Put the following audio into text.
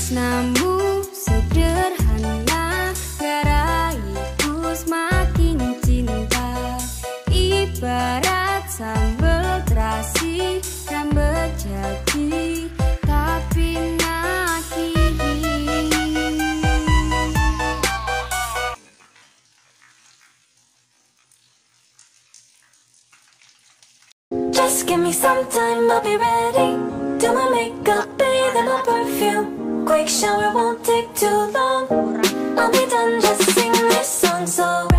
Tresnamu sederhana, garaiku semakin cinta. Ibarat sambal terasi, rambut jadi tapi naki. Just give me some time, I'll be ready. Do my makeup, bathe in my perfume. Quick shower won't take too long. I'll be done, just sing this song. So